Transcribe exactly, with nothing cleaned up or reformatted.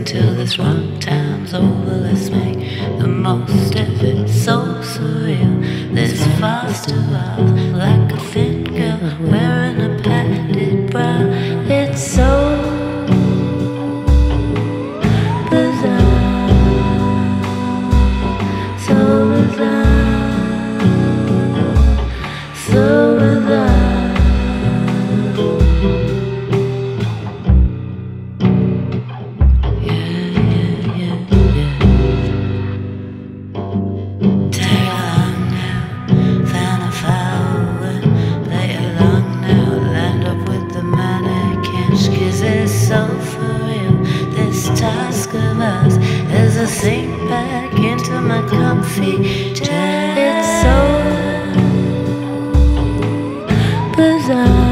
till this wrong time's over. Let's make the most of it, so surreal. This fast evolve like a thin girl wearing a padded bra. It's so bizarre, so bizarre, so bizarre. So for real, this task of ours as I sink back into my comfy chair. It's so bizarre.